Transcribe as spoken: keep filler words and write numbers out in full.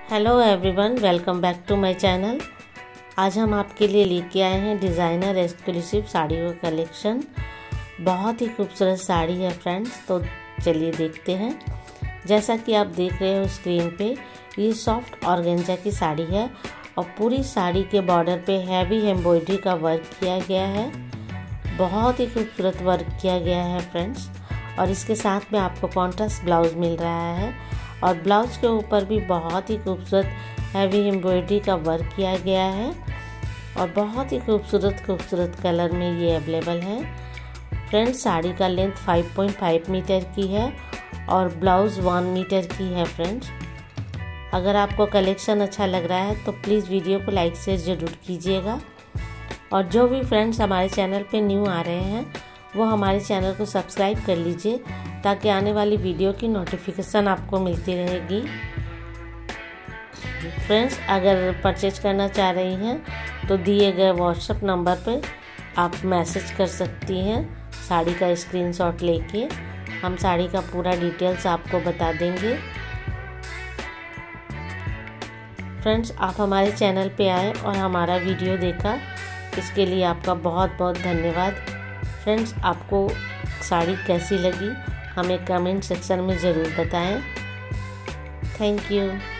Hello everyone, welcome back to my channel. आज हम आपके लिए लेके आए हैं डिज़ाइनर एक्सक्लूसिव साड़ियों का कलेक्शन। बहुत ही खूबसूरत साड़ी है फ्रेंड्स, तो चलिए देखते हैं। जैसा कि आप देख रहे हो स्क्रीन पे, ये सॉफ्ट ऑर्गेन्जा की साड़ी है और पूरी साड़ी के बॉर्डर पे हैवी एम्ब्रॉयडरी का वर्क किया गया है। बहुत ही खूबसूरत वर्क किया गया है फ्रेंड्स। और इसके साथ में आपको कॉन्ट्रास्ट ब्लाउज मिल रहा है और ब्लाउज के ऊपर भी बहुत ही खूबसूरत हैवी एम्ब्रॉयडरी का वर्क किया गया है और बहुत ही खूबसूरत खूबसूरत कलर में ये अवेलेबल है। फ्रेंड्स, साड़ी का length five point five metre की है और ब्लाउज वन मीटर की है फ्रेंड्स। अगर आपको कलेक्शन अच्छा लग रहा है तो प्लीज़ वीडियो को लाइक शेयर ज़रूर कीजिएगा। और जो भी फ्रेंड्स हमारे चैनल पे न्यू आ रहे हैं वो हमारे चैनल को सब्सक्राइब कर लीजिए ताकि आने वाली वीडियो की नोटिफिकेशन आपको मिलती रहेगी। फ्रेंड्स, अगर परचेज करना चाह रही हैं तो दिए गए व्हाट्सएप नंबर पर आप मैसेज कर सकती हैं साड़ी का स्क्रीनशॉट लेके। हम साड़ी का पूरा डिटेल्स आपको बता देंगे। फ्रेंड्स, आप हमारे चैनल पे आए और हमारा वीडियो देखा, इसके लिए आपका बहुत बहुत धन्यवाद। फ्रेंड्स, आपको साड़ी कैसी लगी हमें कमेंट सेक्शन में ज़रूर बताएं। Thank you.